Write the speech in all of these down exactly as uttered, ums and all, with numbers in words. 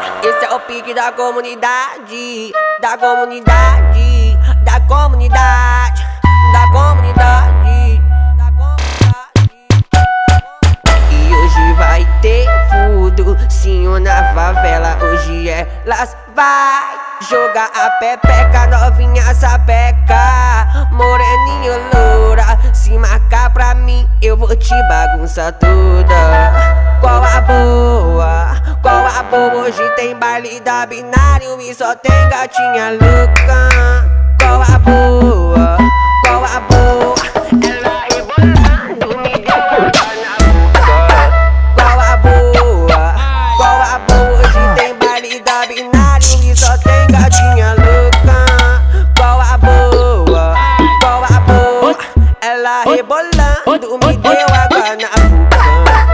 Esse é o pique da comunidade, da comunidade, da comunidade, da comunidade, da comunidade. E hoje vai ter fuducinho na favela. Hoje elas vai jogar a pepeca, novinha sapeca, moreninho loura. Se marcar pra mim, eu vou te bagunçar toda. Qual a boa? Qual a boa? Hoje tem baile da binário e só tem gatinha louca. Qual a boa? Qual a boa? Ela rebolando, me deu água na boca. Qual a boa? Qual a boa? Hoje tem baile da binário e só tem gatinha louca. Qual a boa? Qual a boa? Ela rebolando, me deu água na boca.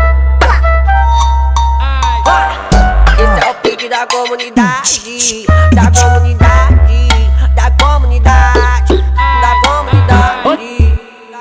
Esse é o pique da comunidade, da comunidade, da comunidade, da comunidade.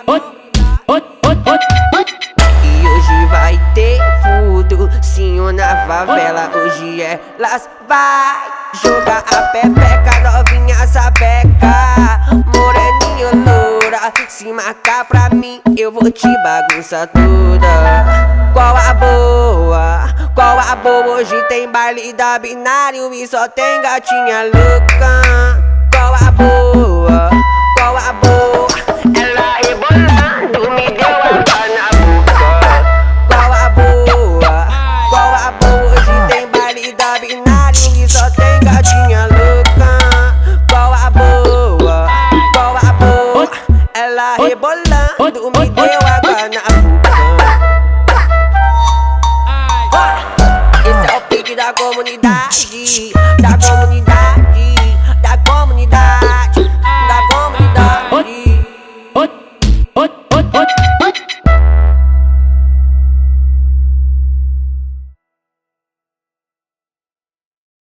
E hoje vai ter fuducinho na favela. Hoje elas vai jogar a pepeca, novinha sapeca, moreninho loura. Se marcar pra mim, eu vou te bagunçar toda. Qual a boa? Qual a boa? Hoje tem baile da binário e só tem gatinha louca. Qual a boa? Qual a boa? Ela rebolando, me deu água na boca. Qual a boa? Qual a boa? Hoje tem baile da binário e só tem gatinha louca. Qual a boa? Qual a boa? Ela rebolando, me deu água na boca. Esse é o pique da comunidade, da comunidade.